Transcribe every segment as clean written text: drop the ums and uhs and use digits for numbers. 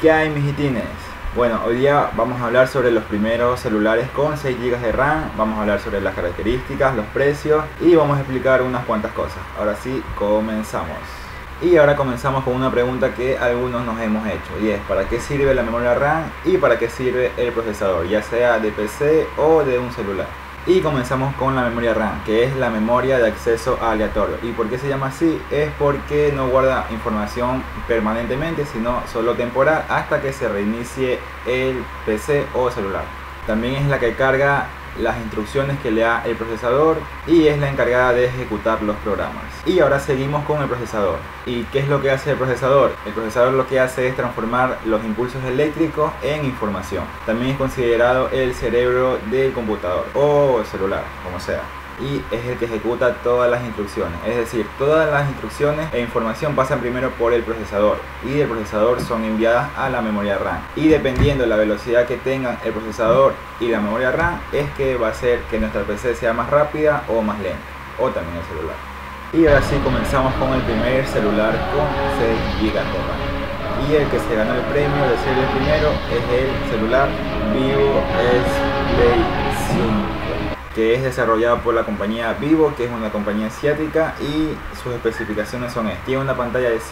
¿Qué hay, mijitines? Bueno, hoy día vamos a hablar sobre los primeros celulares con 6 GB de RAM, vamos a hablar sobre las características, los precios y vamos a explicar unas cuantas cosas. Ahora sí, comenzamos. Y ahora comenzamos con una pregunta que algunos nos hemos hecho, y es ¿para qué sirve la memoria RAM y para qué sirve el procesador, ya sea de PC o de un celular? Y comenzamos con la memoria RAM, que es la memoria de acceso aleatorio. ¿Y por qué se llama así? Es porque no guarda información permanentemente, sino solo temporal hasta que se reinicie el PC o celular. También es la que carga las instrucciones que le da el procesador y es la encargada de ejecutar los programas. Y ahora seguimos con el procesador. ¿Y qué es lo que hace el procesador? El procesador lo que hace es transformar los impulsos eléctricos en información. También es considerado el cerebro del computador o el celular, como sea. Y es el que ejecuta todas las instrucciones, es decir, todas las instrucciones e información pasan primero por el procesador y del procesador son enviadas a la memoria RAM, y dependiendo de la velocidad que tengan el procesador y la memoria RAM es que va a hacer que nuestra PC sea más rápida o más lenta, o también el celular. Y ahora sí comenzamos con el primer celular con 6 GB de RAM, y el que se ganó el premio de ser el primero es el celular Vivo S Play 5, que es desarrollado por la compañía Vivo, que es una compañía asiática, y sus especificaciones son estas. Tiene una pantalla de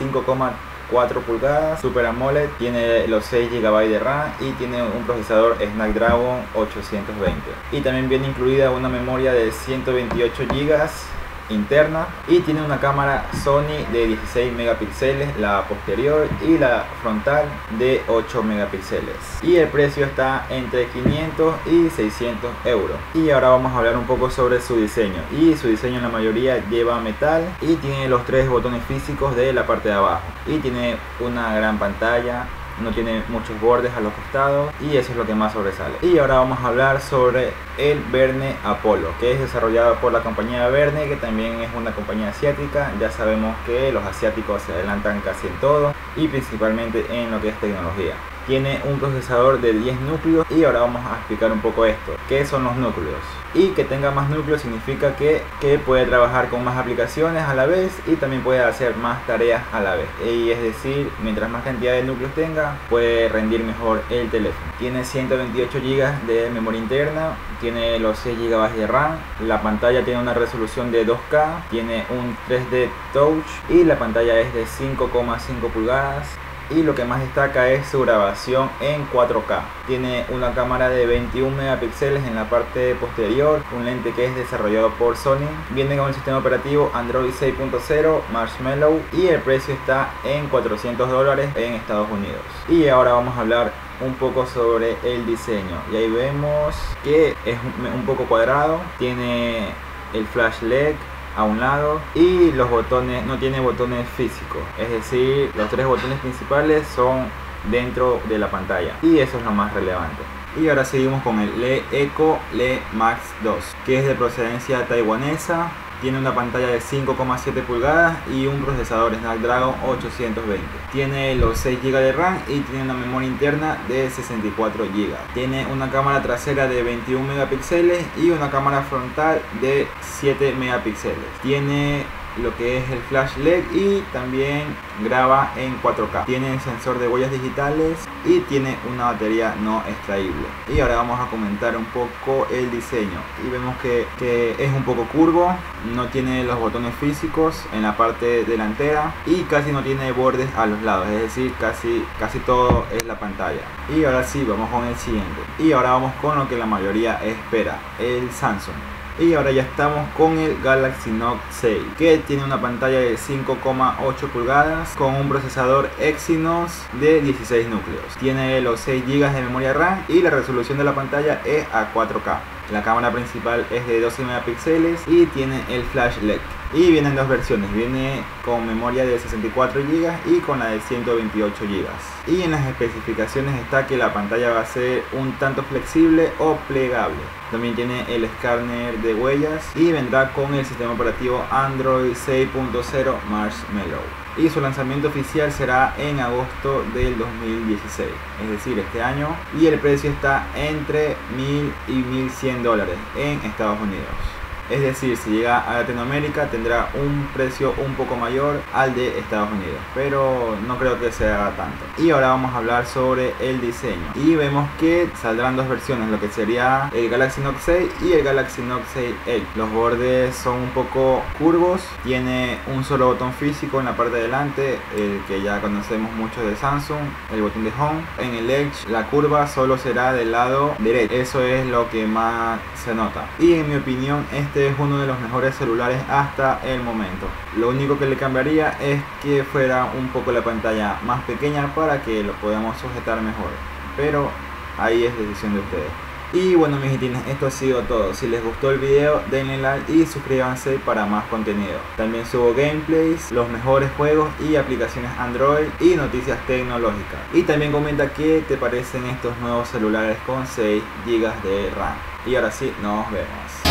5,4 pulgadas, Super AMOLED, tiene los 6 GB de RAM y tiene un procesador Snapdragon 820. Y también viene incluida una memoria de 128 GB interna y tiene una cámara Sony de 16 megapíxeles, la posterior, y la frontal de 8 megapíxeles. Y el precio está entre 500 y 600 euros. Y ahora vamos a hablar un poco sobre su diseño. Y su diseño en la mayoría lleva metal y tiene los 3 botones físicos de la parte de abajo. Y tiene una gran pantalla, no tiene muchos bordes a los costados y eso es lo que más sobresale. Y ahora vamos a hablar sobre el Verne Apollo, que es desarrollado por la compañía Verne, que también es una compañía asiática. Ya sabemos que los asiáticos se adelantan casi en todo y principalmente en lo que es tecnología. Tiene un procesador de 10 núcleos y ahora vamos a explicar un poco esto. ¿Qué son los núcleos? Y que tenga más núcleos significa que puede trabajar con más aplicaciones a la vez y también puede hacer más tareas a la vez. Y es decir, mientras más cantidad de núcleos tenga, puede rendir mejor el teléfono. Tiene 128 GB de memoria interna, tiene los 6 GB de RAM, la pantalla tiene una resolución de 2K, tiene un 3D Touch y la pantalla es de 5,5 pulgadas. Y lo que más destaca es su grabación en 4K. Tiene una cámara de 21 megapíxeles en la parte posterior, un lente que es desarrollado por Sony. Viene con el sistema operativo Android 6.0 Marshmallow y el precio está en $400 en Estados Unidos. Y ahora vamos a hablar un poco sobre el diseño. Y ahí vemos que es un poco cuadrado, tiene el flash LED a un lado y los botones, no tiene botones físicos, es decir, los 3 botones principales son dentro de la pantalla y eso es lo más relevante. Y ahora seguimos con el LeEco Le Max 2, que es de procedencia taiwanesa. Tiene una pantalla de 5,7 pulgadas y un procesador Snapdragon 820. Tiene los 6 GB de RAM y tiene una memoria interna de 64 GB. Tiene una cámara trasera de 21 megapíxeles y una cámara frontal de 7 megapíxeles. Tiene lo que es el flash LED y también graba en 4K. Tiene sensor de huellas digitales y tiene una batería no extraíble. Y ahora vamos a comentar un poco el diseño. Y vemos que es un poco curvo, no tiene los botones físicos en la parte delantera y casi no tiene bordes a los lados, es decir, casi todo es la pantalla. Y ahora sí, vamos con el siguiente. Y ahora vamos con lo que la mayoría espera, el Samsung. Y ahora ya estamos con el Galaxy Note 6, que tiene una pantalla de 5,8 pulgadas con un procesador Exynos de 16 núcleos. Tiene los 6 GB de memoria RAM y la resolución de la pantalla es a 4K. La cámara principal es de 12 megapíxeles y tiene el flash LED. Y vienen dos versiones, viene con memoria de 64 GB y con la de 128 GB. Y en las especificaciones está que la pantalla va a ser un tanto flexible o plegable. También tiene el escáner de huellas y vendrá con el sistema operativo Android 6.0 Marshmallow. Y su lanzamiento oficial será en agosto del 2016, es decir, este año. Y el precio está entre $1.000 y $1.100 en Estados Unidos. Es decir, si llega a Latinoamérica tendrá un precio un poco mayor al de Estados Unidos, pero no creo que sea tanto. Y ahora vamos a hablar sobre el diseño. Y vemos que saldrán dos versiones, lo que sería el Galaxy Note 6 y el Galaxy Note 6 Edge. Los bordes son un poco curvos, tiene un solo botón físico en la parte de delante, el que ya conocemos mucho de Samsung, el botón de Home. En el Edge la curva solo será del lado derecho, eso es lo que más se nota. Y en mi opinión este es uno de los mejores celulares hasta el momento. Lo único que le cambiaría es que fuera un poco la pantalla más pequeña para que lo podamos sujetar mejor, pero ahí es decisión de ustedes. Y bueno, mis hitines, esto ha sido todo. Si les gustó el video, denle like y suscríbanse para más contenido. También subo gameplays, los mejores juegos y aplicaciones Android y noticias tecnológicas. Y también comenta qué te parecen estos nuevos celulares con 6 GB de RAM. Y ahora sí, nos vemos.